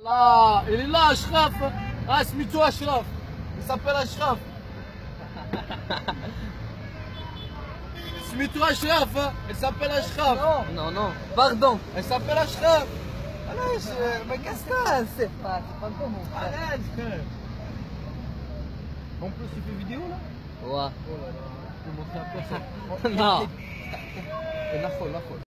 Là, il est là, Ashraf. Ah, Smito Ashraf. Il s'appelle Ashraf. Smito Ashraf. Il s'appelle Ashraf. Non, non, pardon. Il s'appelle Ashraf. Mais qu'est-ce que c'est? C'est pas comme mon frère. Arrête, frère. En plus, tu fais vidéo là? Ouais. Oh là là. Je peux montrer à personne. Non. Et la folle, la folle.